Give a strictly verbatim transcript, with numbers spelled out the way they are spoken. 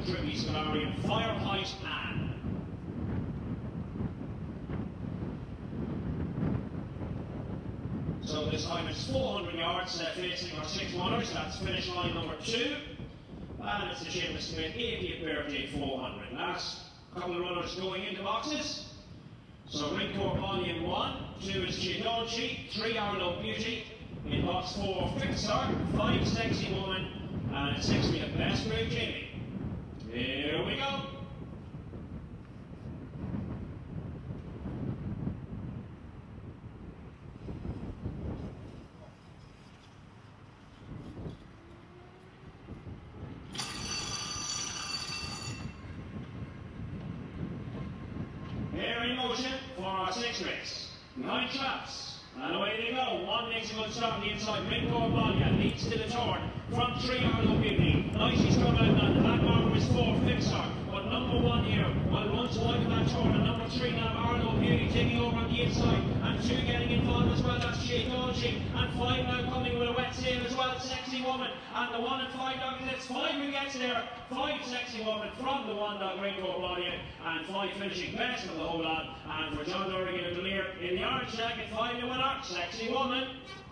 Trippy Scalarian, Fire Height Anne. So this time it's four hundred yards, uh, facing our six runners. That's finish line number two. And it's the Seamus Smith eightieth birthday four hundred. Last couple of runners going into boxes. So Rincorp Volume one, two is Chidolchi, three Arlo Beauty, in box four Fixer, five Sexy Woman, and six we have Best Brave Jamie. Here we go. Here in motion for our sixth race. Nine traps. And away they go. One makes a good start on the inside. Rincorp Volume leads to the turn. From three Arlo Beauty. Nicely strung out on the back marker is four Fixer. But number one here will run to wide of that turn. And number three now Arlo Beauty taking over on the inside. And two getting involved as well. That's Shea Dolce. And five now coming with a wet sail as well. Sexy Woman. And the one and five dog is five who gets there. Five Sexy Woman from the one dog Rincorp Volume. And five finishing best of the whole lot. And for John Dorigan and Delir in the orange jacket, five to winner, Sexy Woman.